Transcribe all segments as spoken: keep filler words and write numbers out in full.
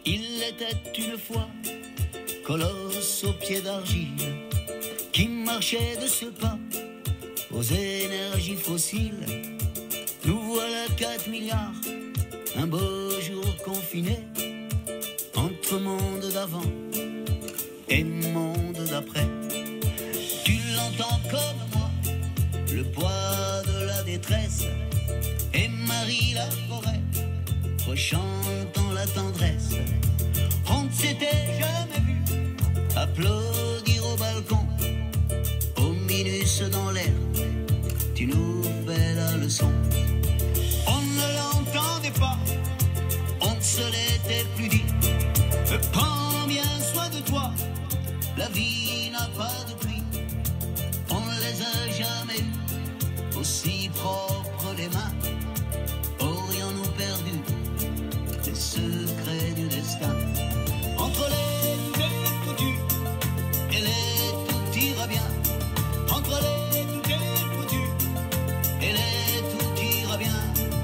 Il était une fois colosse aux pieds d'argile qui marchait de ce pas aux énergies fossiles. Nous voilà quatre milliards, un beau jour confiné entre monde d'avant et monde d'après. Tu l'entends comme moi, le poids de la détresse, et Marie la forêt rechantant la tendresse. On ne s'était jamais vu applaudir au balcon, au minus dans l'air, tu nous fais la leçon. On ne l'entendait pas, on ne se l'était plus dit. Prends bien soin de toi, la vie n'a pas de prix. On ne les a jamais eu aussi propres les mains. Aurions-nous perdu les secrets du destin? Entre les tout est foutu et les tout ira bien. Entre les tout est foutu et les tout ira bien.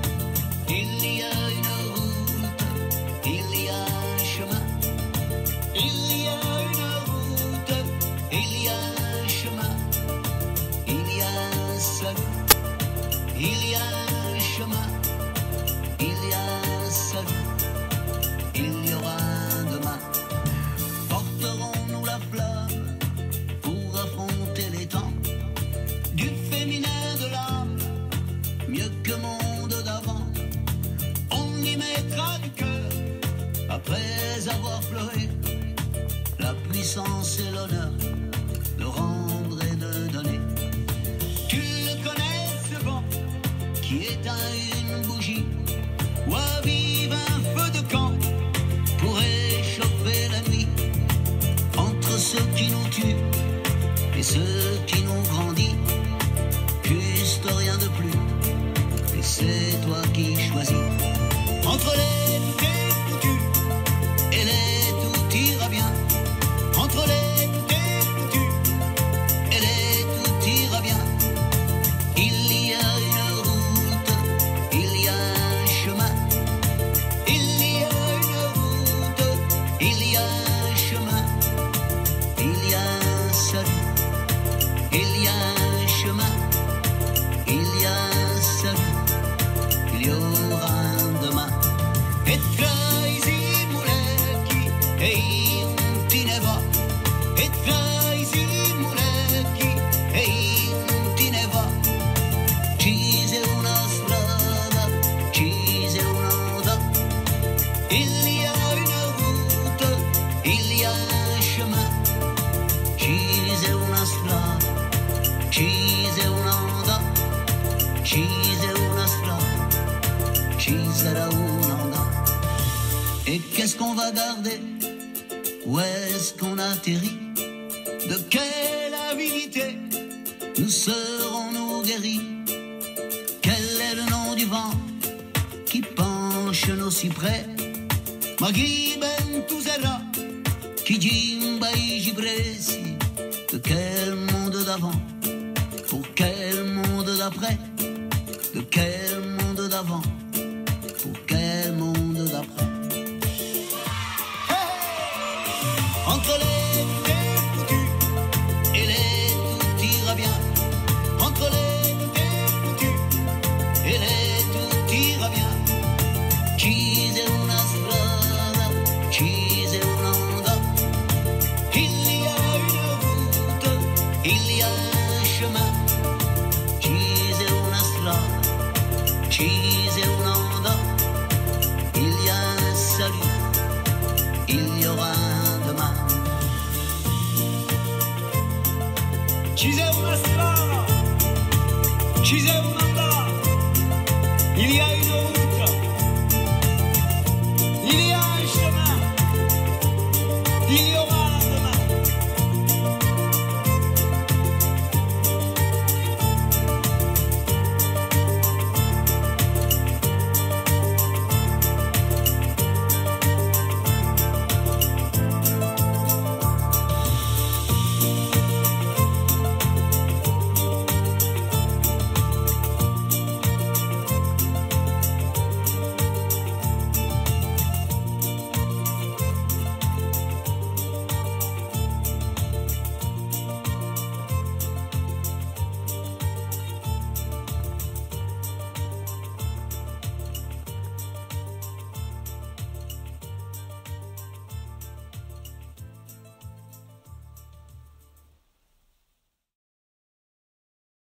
Il y a une route, il y a un chemin. Il y a une route, il y a un chemin. Il y a un salut, il y a un chemin. Il y a un salut, il y aura un demain. Porterons-nous la flamme pour affronter les temps du féminin de l'âme, mieux que monde d'avant? On y mettra du cœur après avoir pleuré, la puissance et l'honneur de rendre et de donner. Tu le connais ce vent qui éteint une bougie ou avive un feu de camp pour réchauffer la nuit. Entre ceux qui nous tuent et ceux qui nous grandissent, juste rien de plus, et c'est toi qui choisis. Entre les tout est foutu et les tout ira bien. Entre les tout est foutu et les tout ira bien. Il y a une route, il y a un chemin. Il y a une route, il y a un chemin. Il y a un salut, il y a un chemin. Il y a un salut, il y aura un demain. Et traisi muleki, et tineva. Et traisi muleki, e tineva. C'è una strada, c'è un'auda. Il y a une route, il y a un chemin. C'è una strada, c'è un'auda. C'è una strada, c'è un'auda. Et qu'est-ce qu'on va garder? Où est-ce qu'on atterrit? De quelle avidité nous serons-nous guéris? Quel est le nom du vent qui penche nos cyprès? Maghi ben tu sera, qui jimba i gibresi. De quel monde d'avant? Pour quel monde d'après? De quel monde d'avant? Pour quel monde d'après? Entre les tout est foutu et les tout ira bien. Entre les tout est foutu et les tout ira bien. C'è una strada, c'è un'onda. Il y a une route, il y a un chemin. C'è una strada, c'è un'onda. Il y a un salut, il y aura un demain. C'è una strada, c'è un'onda. Il y a